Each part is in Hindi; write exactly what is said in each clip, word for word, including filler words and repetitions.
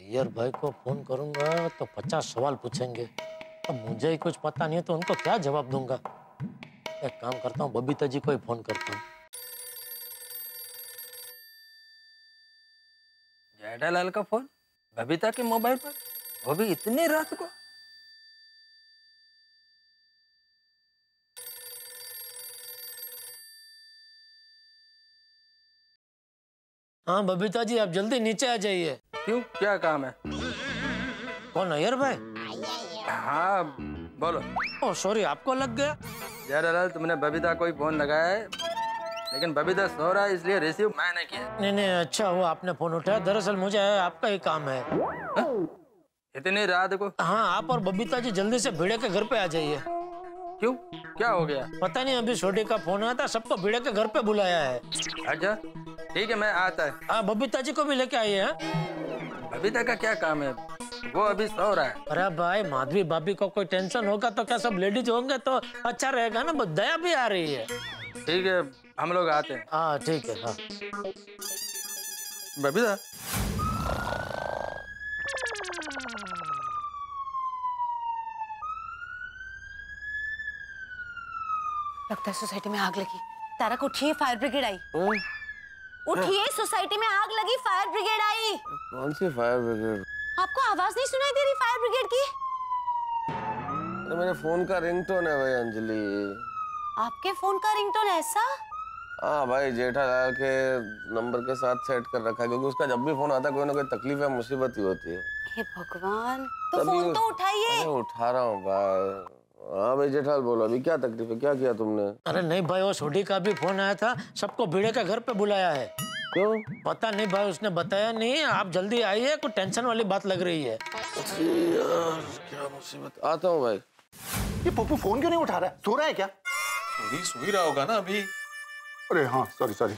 नैयर भाई को फोन करूंगा तो पचास सवाल पूछेंगे। अब मुझे ही कुछ पता नहीं है तो उनको क्या जवाब दूंगा। एक काम करता हूँ, बबीता जी को ही फोन करता हूँ। जेठालाल का फोन बबीता के मोबाइल पर, वो भी इतनी रात को। हाँ बबीता जी, आप जल्दी नीचे आ जाइए। क्यों, क्या काम है? कौन, नैयर भाई? हाँ बोलो। ओ सॉरी, आपको लग गया। जेठालाल, तुमने बबीता को ही फोन लगाया है, लेकिन बबीता सो रहा है इसलिए रिसीव मैंने किया। नहीं नहीं, अच्छा हुआ आपने फोन उठाया। दरअसल मुझे आपका ही काम है। हा? इतनी रात को? हाँ, आप और बबीता जी जल्दी से भिड़े के घर पे आ जाइए। क्यों, क्या हो गया? पता नहीं, अभी छोटे का फोन आया था, सबको भिड़े के घर पे बुलाया है। अच्छा ठीक है, मैं आता है। हाँ, बबीता जी को भी लेके आइए। बबीता का क्या काम है, वो अभी सो रहा है। अरे भाई, माधवी भाभी को कोई टेंशन होगा तो क्या सब लेडीज होंगे तो अच्छा रहेगा ना, दया भी आ रही है। ठीक है, हम लोग आते हैं। हाँ ठीक है। हाँ बबीता, लगता है सोसाइटी में आग लगी। तारक उठिए, फायर ब्रिगेड आई। उठिए, सोसाइटी में आग लगी, फायर ब्रिगेड आई। कौन सी फायर ब्रिगेड? आपको आवाज नहीं सुनाई दे रही फायर ब्रिगेड की? अरे मेरे फोन का रिंगटोन है भाई अंजलि। आपके फोन का रिंगटोन ऐसा? हाँ भाई, जेठालाल के नंबर के साथ सेट कर रखा है, क्योंकि उसका जब भी फोन आता है कोई ना कोई तकलीफ या मुसीबत ही होती है। हे भगवान, तो फोन तो उठाइए। उठा रहा हूँ भाई। हाँ भाई जेठालाल, बोलो अभी क्या तकलीफ है, क्या किया तुमने? अरे नहीं भाई, वो छोटी का भी फोन आया था, सबको भिड़े के घर पे बुलाया है। क्यों? पता नहीं भाई, उसने बताया नहीं। आप जल्दी आइए, कुछ टेंशन वाली बात लग रही है। यार क्या मुसीबत। आता हूँ भाई। ये पप्पू फोन क्यों नहीं उठा रहा है? सो रहा है क्या? अभी सो ही रहा होगा ना अभी। अरे हाँ, सॉरी सॉरी।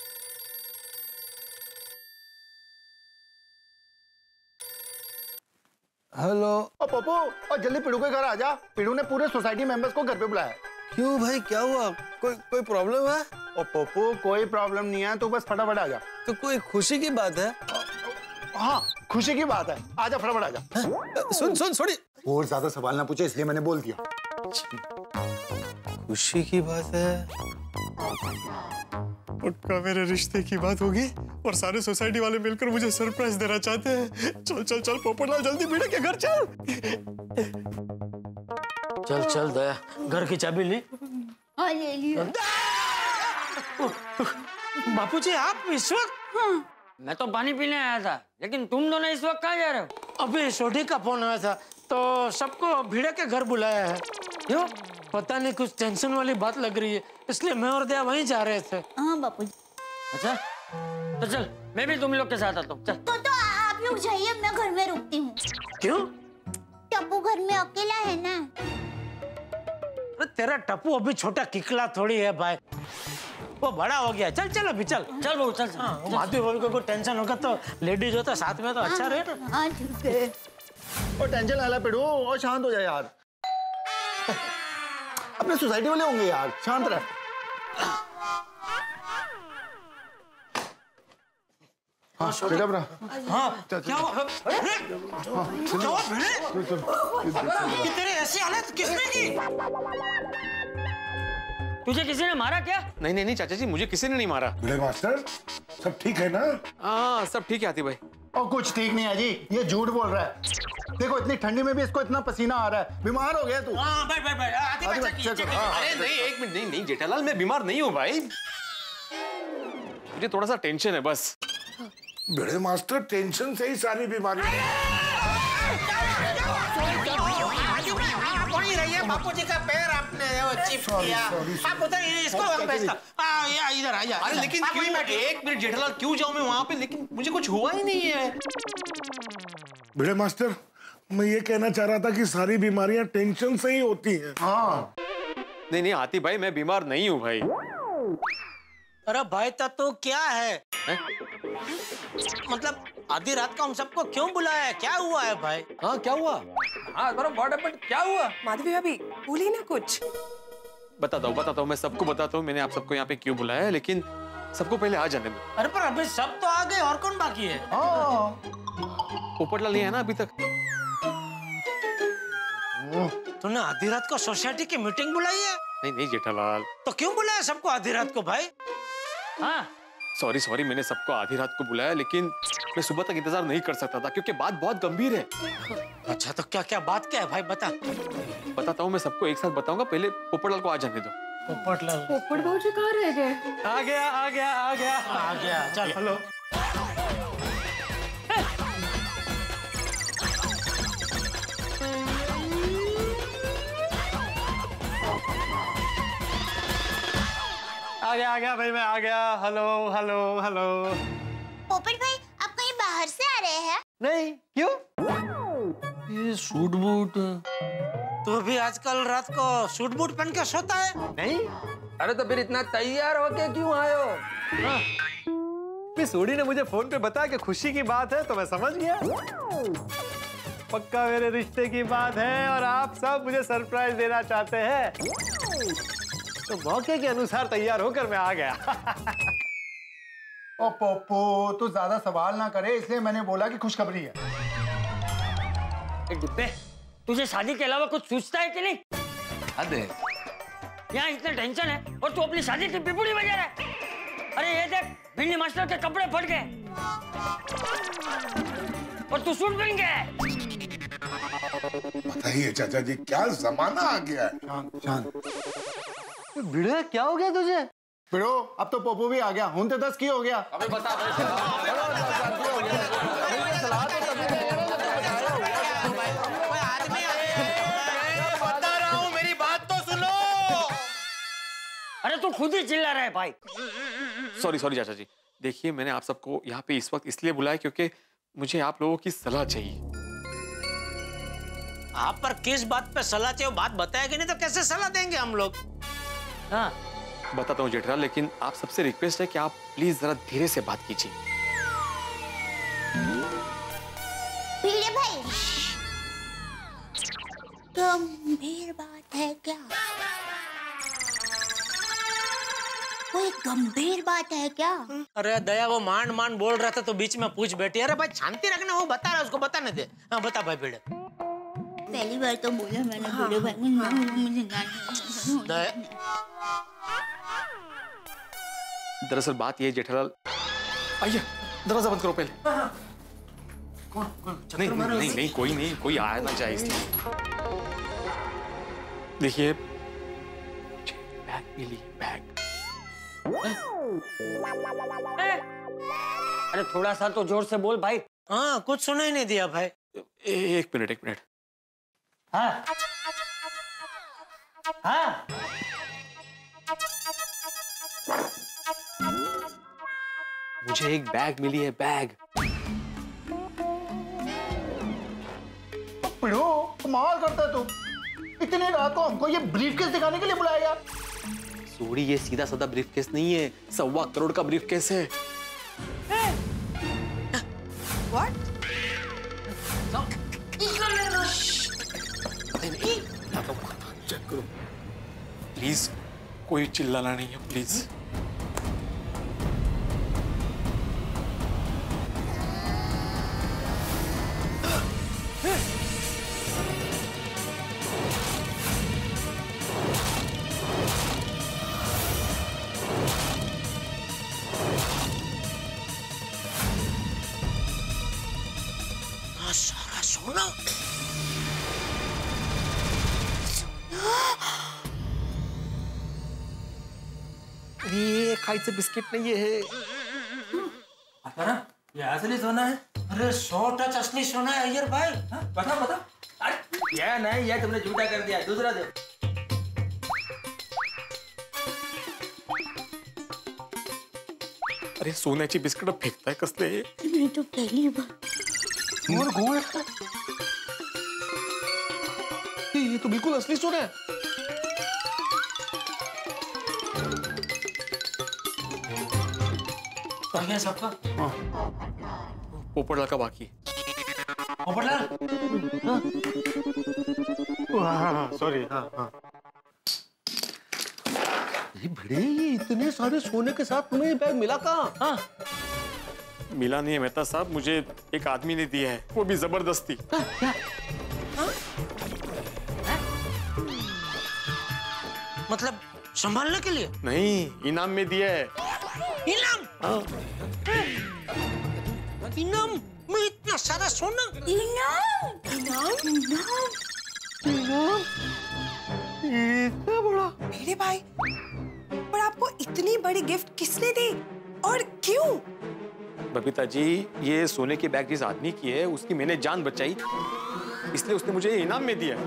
हेलो। ओ पप्पू, और जल्दी पिड़ू के घर आ जा। पिड़ू ने पूरे सोसाइटी मेंबर्स को घर पे बुलाया। क्यों भाई, क्या हुआ? कोई कोई प्रॉब्लम है? ओ पप्पू, कोई प्रॉब्लम नहीं है, तू बस फटाफट आ जा। तो कोई खुशी की बात है? हाँ, खुशी की बात है, आजा फटाफट आ जा। सुन सुन सॉरी, और ज्यादा सवाल ना पूछे इसलिए मैंने बोल दिया। खुशी की बात है। पक्का मेरे रिश्ते की बात होगी और सारे सोसाइटी वाले मिलकर मुझे सरप्राइज देना चाहते हैं। चल चल चल पोपटलाल, जल्दी भिड़े के घर चल। चल चल दया, घर की चाबी ली? हाँ ले लिया। बापूजी, आप इस वक्त? हाँ। मैं तो पानी पीने आया था, लेकिन तुम दोनों इस वक्त कहाँ जा रहे हो? अभी छोटी का फोन आया था तो सबको भिड़े के घर बुलाया है। क्यों? पता नहीं, कुछ टेंशन वाली बात लग रही है, इसलिए मैं और दया वहीं जा रहे थे। हाँ बापू। अच्छा तो चल, मैं भी तुम लोग के साथ आता हूँ। चल। तो तो आप लोग जाइए, मैं घर में रुकती हूँ। क्यों? टप्पू घर में अकेला है ना। अरे तेरा टप्पू अभी छोटा किकला थोड़ी है भाई, वो बड़ा हो गया। चल चल अभी चल चल बहू चल। हाँ, माधवी भाभी को कोई टेंशन होगा तो लेडीज होता साथ में तो अच्छा रहे ना। हाँ ठीक है। और टेंशन ना ले पिड़ू, और शांत हो जाए यार। अपने सोसाइटी वाले होंगे यार, शांत रह। हाँ बेटा बरा। हाँ क्या हुआ? क्या हुआ भिड़े? तेरी ऐसी हालत किसने की? तुझे किसी ने मारा क्या? नहीं नहीं नहीं चाचा जी, मुझे किसी ने नहीं मारा। भिड़े मास्टर, सब ठीक है ना? हाँ सब ठीक है आती भाई। और कुछ ठीक नहीं है जी, ये झूठ बोल रहा है। देखो इतनी ठंडी में भी इसको इतना पसीना आ रहा है, बीमार हो गया तू। हाँ भाई भाई भाई, आती आती भाई, भाई, चेक चेक करो। करो। हाँ, अरे नहीं, एक मिनट, नहीं नहीं जेठालाल, मैं बीमार नहीं हूँ भाई, मुझे थोड़ा सा टेंशन है बस। बड़े मास्टर, टेंशन से ही सारी बीमारी। वही रही है, बापू जी का पैर आपने वो चिप किया। आप उधर इसको वहाँ भेजना। आ या इधर आ जा। अरे लेकिन क्यों? एक मिनट जेठालाल, क्यों जाऊँ मैं वहाँ पे? लेकिन मुझे कुछ हुआ ही नहीं है। बड़े मास्टर, मैं ये कहना चाह रहा था कि सारी बीमारियां टेंशन से ही होती हैं। हाँ। नहीं नहीं आती भाई, मैं बीमार नहीं हूँ भाई। अरे भाई तो क्या है, है? मतलब आधी रात का हम सबको क्यों बुलाया है? क्या हुआ है भाई? हाँ क्या हुआ? हाँ करो, व्हाट हैपेंड, क्या हुआ? माधवी भाभी बोली ना कुछ। बताता हूँ बताता हूँ मैं सबको बताता हूँ मैंने आप सबको यहाँ पे क्यों बुलाया है, लेकिन सबको पहले आ जाने दो। अरे पर अभी सब तो आ गए, और कौन बाकी है? हाँ, पोपटलाल नहीं है ना अभी तक? तूने आधी रात को सोसाइटी की मीटिंग बुलाई है? नहीं नहीं जेठालाल। तो क्यों बुलाया सबको आधी रात को भाई? हाँ सॉरी सॉरी, मैंने सबको आधी रात को बुलाया, लेकिन मैं सुबह तक इंतजार नहीं कर सकता था क्योंकि बात बहुत गंभीर है। अच्छा तो क्या क्या बात क्या है भाई, बता। बताता हूँ, मैं सबको एक साथ बताऊंगा, पहले पोपटलाल को आ जाने दो। पोपटलाल पोपट भाजी कहाँ रह गए? आ गया आ गया आ गया आ गया, चल हेलो। आ गया आ गया भाई, मैं आ गया। Hello hello hello. पोपट भाई आप कहीं बाहर से आ रहे हैं? नहीं, क्यों? ये सूट बूट, तो भी आजकल रात को सूट बूट पहन के सोता है? नहीं। अरे तो फिर इतना तैयार होके क्यों आए हो? सोडी ने मुझे फोन पे बताया कि खुशी की बात है तो मैं समझ गया। पक्का मेरे रिश्ते की बात है और आप सब मुझे सरप्राइज देना चाहते हैं, तो मौके के अनुसार तैयार होकर मैं आ गया। ओ पोपो, तू ज्यादा सवाल ना करे, इसलिए मैंने बोला कि खुशखबरी है। डिब्बे, तुझे शादी के अलावा कुछ सोचता है कि नहीं? हद है। यहाँ इतना टेंशन है और तू अपनी शादी की पिपुड़ी बजा रहा है। अरे ये देख, भिंडी मास्टर के कपड़े फट गए और तू सूट पहन गया है। बताइए चाचा जी, क्या जमाना आ गया है। शांत शांत। भिड़े, क्या हो गया तुझे? भिड़ो, अब तो पोपो भी आ गया, हूं तो दस की हो गया। अबे बता बता रहा हूँ, मेरी बात तो सुनो। अरे तू खुद ही चिल्ला रहा है भाई। सॉरी सॉरी चाचा जी, देखिए मैंने आप सबको यहाँ पे इस वक्त इसलिए बुलाया क्योंकि मुझे आप लोगों की सलाह चाहिए। आप पर किस बात पे सलाह चाहिए, बात बताएंगे नहीं तो कैसे सलाह देंगे हम लोग? हाँ बताता हूँ जेठरा, लेकिन आप सबसे रिक्वेस्ट है कि आप प्लीज जरा धीरे से बात कीजिए। भिड़े भाई, गंभीर बात है क्या? कोई गंभीर बात है क्या? अरे दया, वो मान मान बोल रहा था तो बीच में पूछ बैठी। अरे भाई शांति रखना, वो बता रहा है, उसको बताने दे। हाँ बता भाई भिड़े। पहली बार तो बोला मैंने भिड़े भाई, मुझे दया, दरअसल बात ये है जेठालाल, आइए दरवाजा बंद करो पहले। कौन कौन नहीं नहीं नहीं नहीं कोई नहीं, कोई आया ना जाए इसलिए। देखिए बैग मिली, बैग। अरे थोड़ा सा तो जोर से बोल भाई। हाँ कुछ सुना ही नहीं दिया भाई। ए, एक मिनट एक मिनट। हाँ हाँ मुझे एक बैग मिली है, बैग। पिड़ो, कमाल करता है तू। इतनी रात को हमको ये ब्रीफकेस दिखाने के लिए बुलाया यार। सोडी, ये सीधा साधा ब्रीफकेस नहीं है, सवा करोड़ का ब्रीफकेस है। What? चेक करो प्लीज, कोई चिल्लाना नहीं है प्लीज। सारा सोना। ये खाई बिस्किट नहीं है। ये असली सोना है? अरे सौ टच असली सोना है अय्यर भाई। हाँ? बता बता। अरे ये नहीं, ये तुमने झूठा कर दिया, दूसरा दो। अरे सोन्याची बिस्किट फेकताय कसले? मैं तो पहली बार। और गोल ये तो बिल्कुल असली सोना है। आ गया सबका? पोपटलाल का बाकी। पोपटलाल? हाँ सॉरी। हाँ हाँ। ये भिड़े, ये इतने सारे सोने के साथ तुम्हें ये बैग मिला कहाँ? हाँ? मिला नहीं है मेहता साहब, मुझे एक आदमी ने दिया है, वो भी जबरदस्ती। मतलब संभालने के लिए? नहीं, इनाम में दिया है। इनाम? हाँ। इनाम में इतना सारा सोना? इनाम? इनाम? इनाम? इनाम? इतना बड़ा? मेरे भाई, पर आपको इतनी बड़ी गिफ्ट किसने दी और क्यों? बबीता जी, ये सोने की बैग जिस आदमी की है उसकी मैंने जान बचाई, इसलिए उसने मुझे इनाम में दिया।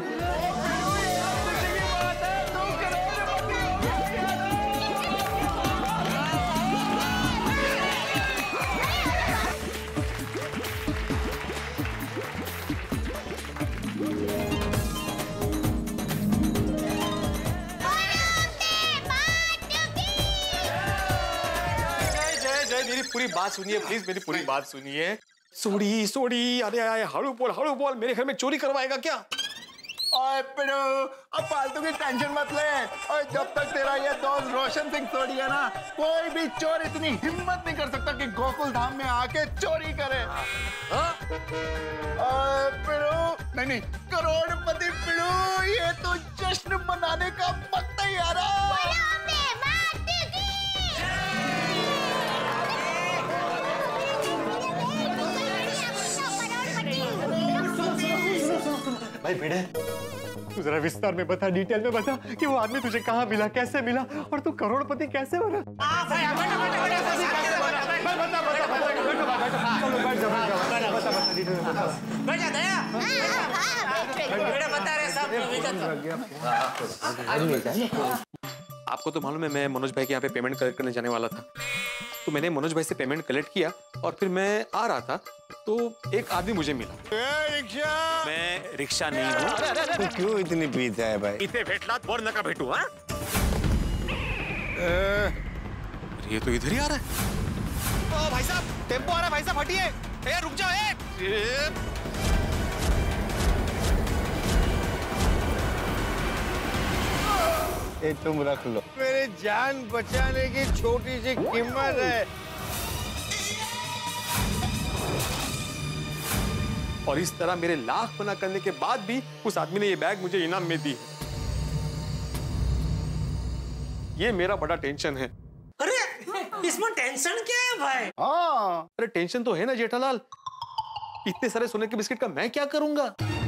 मेरी पूरी बात सुनिए प्लीज, मेरी पूरी बात सुनिए। सोड़ी सोड़ी, अरे अरे हड़ू बोल हड़ू बोल, मेरे घर में चोरी करवाएगा क्या? ओए पिड़ू, अब फालतू की टेंशन मत ले। और जब तक तेरा ये दोस्त रोशन सिंह सोड़ी है ना, कोई भी चोर इतनी हिम्मत नहीं कर सकता कि गोकुल धाम में आके चोरी करे। ओए पिड़ू, नहीं नहीं, करोड़पति पिड़ू, ये तो जश्न मनाने का वक्त है यार। भाई भिड़े, तू जरा विस्तार में बता, डिटेल में बता कि वो आदमी तुझे कहाँ मिला, कैसे मिला और तू करोड़पति कैसे बना? आपको तो मालूम है मैं मनोज भाई के यहाँ पे पेमेंट कलेक्ट करने जाने वाला था, तो मैंने मनोज भाई से पेमेंट कलेक्ट किया और फिर मैं आ रहा था तो एक आदमी मुझे मिला। रिक्शा? मैं रिक्शा नहीं हूँ। तो क्यों इतनी पीते है भाई? इतने भेटलात बोर नका भेटू। हाँ, ये तो इधर ही आ रहा है। ओ भाई साहब, टेम्पो आ रहा है, भाई साहब हटिए। ए रुक जाओ। ए ए तुम रख लो, मेरी जान बचाने की छोटी सी कीमत है। और इस तरह मेरे लाख मना करने के बाद भी उस आदमी ने ये बैग मुझे इनाम में दी है। ये मेरा बड़ा टेंशन है। अरे इसमें टेंशन क्या है भाई? हाँ, अरे टेंशन तो है ना जेठालाल, इतने सारे सोने के बिस्किट का मैं क्या करूंगा?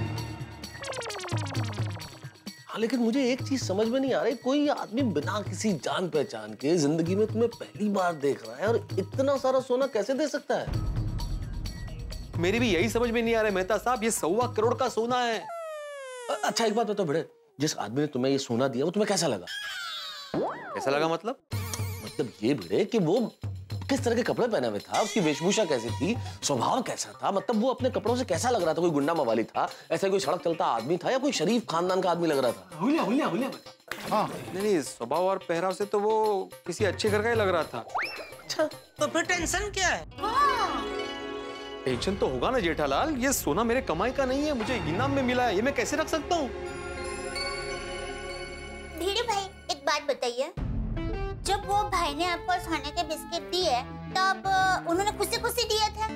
हाँ लेकिन मुझे एक चीज समझ में नहीं आ रही, कोई आदमी बिना किसी जान पहचान के जिंदगी में तुम्हें पहली बार देख रहा है और इतना सारा सोना कैसे दे सकता है? मेरी भी यही समझ में नहीं आ रहा है मेहता साहब, ये सवा करोड़ का सोना है। अच्छा एक बात बताओ भिड़े, जिस आदमी ने तुम्हें ये सोना दिया वो तुम्हें कैसा लगा? कैसा लगा मतलब? मतलब ये भिड़े कि वो किस तरह के कपड़े पहने हुए था, उसकी वेशभूषा कैसी थी, स्वभाव कैसा था, मतलब वो अपने कपड़ों से कैसा लग रहा था? कोई गुंडा मवाली था, ऐसा कोई सड़क चलता आदमी था या कोई शरीफ खानदान का आदमी लग रहा था? हुलिया हुलिया हुलिया। हाँ नहीं नहीं, स्वभाव और पहराव से तो वो किसी अच्छे घर का ही लग रहा था। अच्छा तो फिर टेंशन क्या है? टेंशन तो होगा ना जेठालाल, ये सोना मेरे कमाई का नहीं है, मुझे इनाम में मिला है, ये मैं कैसे रख सकता हूँ? धीरे भाई, एक बात बताइए, जब वो भाई ने आपको सोने के बिस्किट दिए तब उन्होंने खुशी खुशी दिए थे?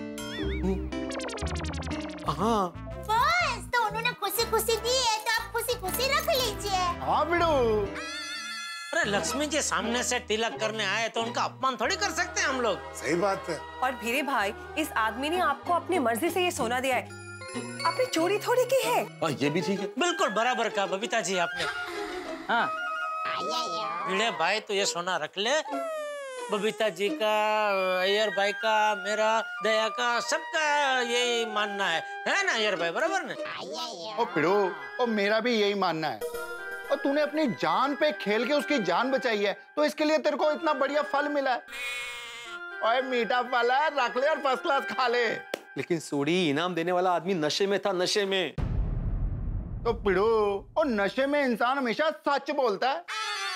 हाँ बस, तो उन्होंने खुशी खुशी दिए तो आप खुशी खुशी रख लीजिए। हाँ बिड़ू। अरे लक्ष्मी जी सामने से तिलक करने आए तो उनका अपमान थोड़ी कर सकते हैं हम लोग। सही बात है। और भीरे भाई, इस आदमी ने आपको अपनी मर्जी से ये सोना दिया है, आपने चोरी थोड़ी की है। आ, ये भी ठीक है। बिल्कुल बराबर कहा बबीता जी आपने। हाँ भिड़े भाई तो ये सोना रख ले, बबीता जी का, अय्यर भाई का, मेरा, दया का, सबका यही मानना है, है ना अय्यर भाई? बराबर ना? ओ पिड़ू, ओ मेरा भी यही मानना है। और तूने अपनी जान पे खेल के उसकी जान बचाई है, तो इसके लिए तेरे को इतना बढ़िया फल मिला है। ओए मीठा फल है, रख ले और फर्स्ट क्लास खा ले। लेकिन सोड़ी, इनाम देने वाला आदमी नशे में था, नशे में। तो पिड़ू, और नशे में इंसान हमेशा सच बोलता है।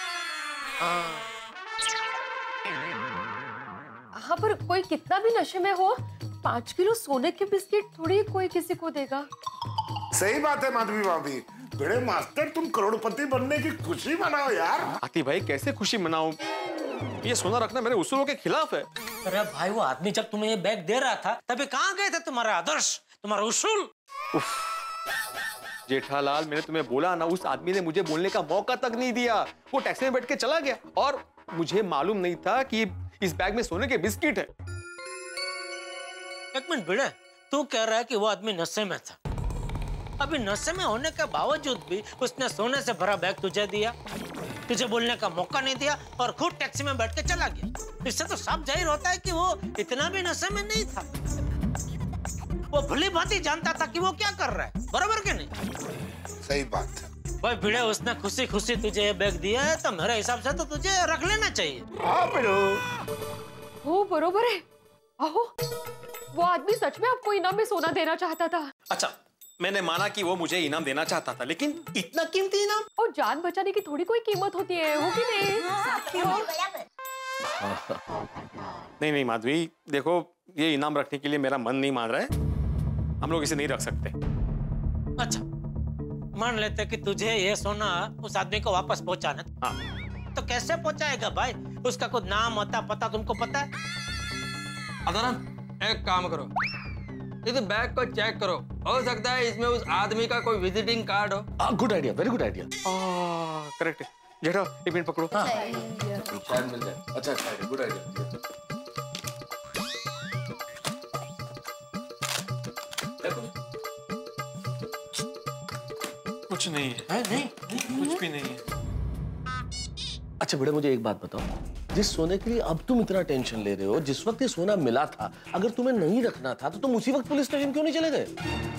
हाँ पर कोई कितना भी नशे में हो, पाँच किलो सोने के बिस्किट थोड़ी कोई किसी को देगा। सही बात है माधवी भाभी। बड़े मास्टर, तुम करोड़पति बनने की खुशी मनाओ यार। आती भाई कैसे खुशी मनाऊं? ये सोना रखना मेरे उसूलों के खिलाफ है। अरे भाई वो आदमी जब तुम्हें ये बैग दे रहा था तभी कहाँ गए थे तुम्हारा आदर्श, तुम्हारा उसूल? जेठालाल, मैंने तुम्हें बोला ना, उस आदमी ने मुझे बोलने का मौका तक नहीं दिया। वो टैक्सी में बैठ के चला गया और मुझे मालूम नहीं था कि इस बैग में सोने के बिस्किट है। एक मिनट भिड़े, तू कह रहा है कि वो आदमी नशे में था। अभी नशे में होने के बावजूद भी उसने सोने से भरा बैग तुझे दिया, तुझे बोलने का मौका नहीं दिया और खुद टैक्सी में बैठ के चला गया। इससे तो साफ जाहिर होता है कि वो इतना भी नशे में नहीं था। वो भली भांति जानता था कि वो क्या कर रहा है, बराबर के नहीं? सही बात। भाई भिड़े, उसने खुशी खुशी तुझे ये बैग दिया है तो मेरे हिसाब से तो तुझे रख लेना चाहिए। हाँ पिड़ो। हो बरोबर है। आहो, वो आदमी सच में आपको इनाम में सोना देना चाहता था। अच्छा, मैंने माना कि वो मुझे इनाम देना चाहता था, लेकिन इतना कीमती इनाम? और जान बचाने की थोड़ी कोई कीमत होती है, हो कि नहीं? नहीं नहीं माधवी, देखो ये इनाम रखने के लिए मेरा मन नहीं मान रहा है। हम लोग इसे नहीं रख सकते। अच्छा, मान लेते कि तुझे ये सोना उस आदमी को वापस पहुंचाना। हाँ। तो कैसे पहुंचाएगा भाई? उसका कुछ नाम होता पता तुमको पता है? अदानंद, एक काम करो, इस बैग को चेक करो, हो सकता है इसमें उस आदमी का कोई विजिटिंग कार्ड हो। Good idea, very good idea. Correct है। जेठा, एक मिनट पकड़ो। हाँ। शायद मिल जाए। अच्छा अच्छा आइडिया, गुड आइडिया। कुछ नहीं है। है? नहीं, नहीं, कुछ भी नहीं है। अच्छा बेटा, मुझे एक बात बताओ, जिस सोने के लिए अब तुम इतना टेंशन ले रहे हो, जिस वक्त ये सोना मिला था, अगर तुम्हें नहीं रखना था तो तुम उसी वक्त पुलिस स्टेशन क्यों नहीं चले गए?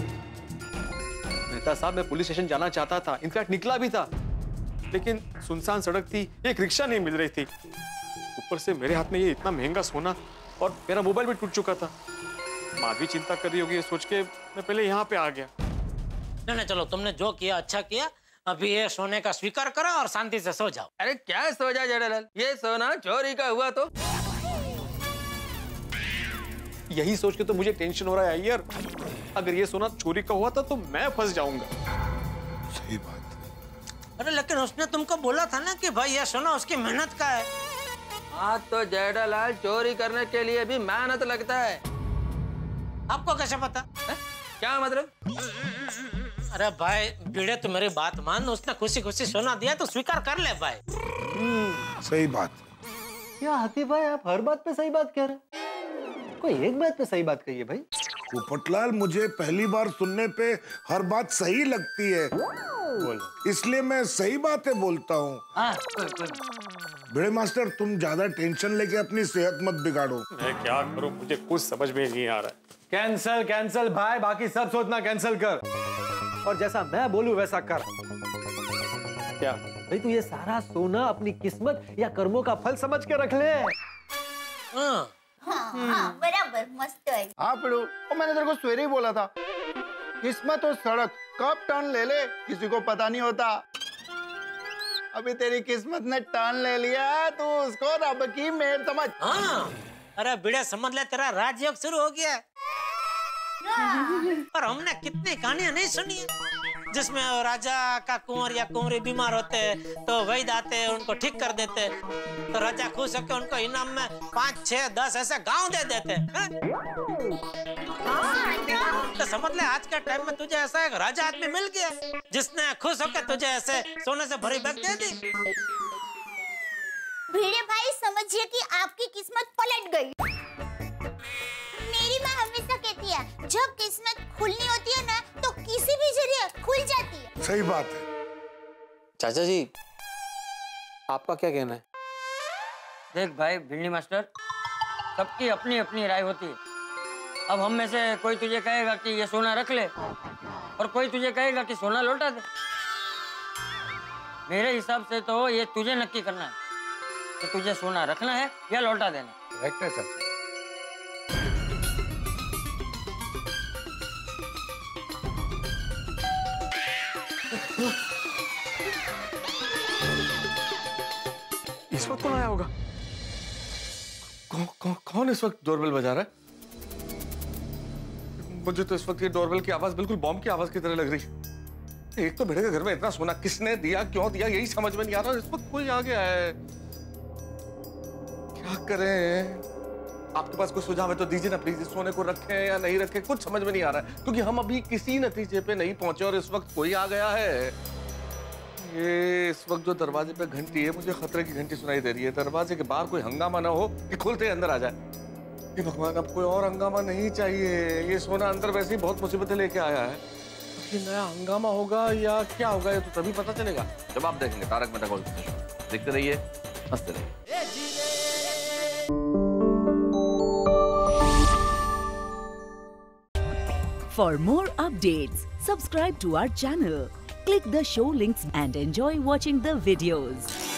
मेहता साहब, मैं पुलिस स्टेशन जाना चाहता था, इनफैक्ट निकला भी था, लेकिन सुनसान सड़क थी, एक रिक्शा नहीं मिल रही थी, ऊपर से मेरे हाथ में ये इतना महंगा सोना और मेरा मोबाइल भी टूट चुका था। माधवी चिंता कर रही होगी ये सोच के मैं पहले यहाँ पे आ गया। नहीं नहीं, चलो तुमने जो किया अच्छा किया। अभी ये सोने का स्वीकार करो और शांति से सो जाओ। अरे क्या सो जा जेठालाल, ये सोना चोरी का हुआ तो? यही सोच के तो मुझे टेंशन हो रहा है यार। अगर ये सोना चोरी का हुआ था तो मैं फंस जाऊंगा। सही बात। अरे लेकिन उसने तुमको बोला था ना कि भाई ये सोना उसकी मेहनत का है। हाँ तो जेठालाल, चोरी करने के लिए भी मेहनत लगता है। आपको कैसे पता है? क्या मतलब? अरे भाई भिड़े, तू मेरी बात मान, उसने खुशी खुशी सोना दिया तो स्वीकार कर ले भाई। सही बात। क्या हाथी भाई, आप हर बात पे सही बात कह रहे हैं? कोई एक बात पे सही बात कहिए भाई। पोपटलाल, मुझे पहली बार सुनने पे हर बात सही लगती है, इसलिए मैं सही बातें बोलता हूँ। भिड़े मास्टर, तुम ज्यादा टेंशन लेके अपनी सेहत मत बिगाड़ो। मैं क्या करूं, मुझे कुछ समझ में नहीं आ रहा है। कैंसल कैंसल भाई, बाकी सब सोचना कैंसल कर और जैसा मैं बोलूं वैसा कर। क्या भाई, तू ये सारा सोना अपनी किस्मत या कर्मों का फल समझ के रख ले। हाँ, हाँ, बराबर, मस्त है। हाँ पिड़ो, और मैंने तेरे को सवेरे ही बोला था, किस्मत और सड़क कब टर्न ले ले किसी को पता नहीं होता। अभी तेरी किस्मत ने टर्न ले लिया तो उसको रब की मेहर समझ। हाँ, अरे भिड़े समझ ले, तेरा राजयोग शुरू हो गया। पर हमने कितनी कहानियां नहीं सुनी है जिसमें राजा का कुंवर या कुंवरी बीमार होते तो वैद्य आते उनको ठीक कर देते, तो राजा खुश होकर उनको इनाम में पाँच छह दस ऐसे गांव दे देते। तो समझ ले आज के टाइम में तुझे ऐसा एक राजा आदमी मिल गया जिसने खुश होकर तुझे ऐसे सोने से भरी बैग दे दी। भिड़े भाई, समझिए कि आपकी किस्मत पलट गई। मेरी माँ हमेशा कहती है, जब किस्मत खुलनी होती है ना तो किसी भी जरिए खुल जाती है। सही बात है। चाचा जी, आपका क्या कहना है? देख भाई भिंडी मास्टर, सबकी अपनी अपनी राय होती है। अब हम में से कोई तुझे कहेगा कि ये सोना रख ले और कोई तुझे कहेगा कि सोना लौटा दे। मेरे हिसाब से तो ये तुझे नक्की करना है कि तुझे सोना रखना है या लौटा देना। करेक्ट है चाचा। इस वक्त कौन आया होगा? कौन कौन कौन इस वक्त डोरबेल बजा रहा है? मुझे तो इस वक्त ये डोरबेल की आवाज बिल्कुल बॉम्ब की आवाज की तरह लग रही है। एक तो भिड़े के घर में इतना सोना किसने दिया, क्यों दिया, यही समझ में नहीं आ रहा। इस वक्त कोई आ गया है, क्या करें? आपके पास कोई सुझाव है तो दीजिए ना प्लीज। इस सोने को रखें या नहीं रखें, कुछ समझ में नहीं आ रहा है, क्योंकि हम अभी किसी नतीजे पे नहीं पहुंचे और इस वक्त कोई आ गया है। ये इस वक्त जो दरवाजे पे घंटी है, मुझे खतरे की घंटी सुनाई दे रही है। दरवाजे के बाहर कोई हंगामा ना हो कि खुलते अंदर आ जाए। ये भगवान, अब कोई और हंगामा नहीं चाहिए। ये सोना अंदर वैसे ही बहुत मुसीबतें लेके आया है, ये नया हंगामा होगा या क्या होगा ये तो तभी पता चलेगा जब आप देखेंगे तारक मेहता का उल्टा चश्मा। देखते रहिए, हंसते रहिए। For more updates, subscribe to our channel, click the show links and enjoy watching the videos.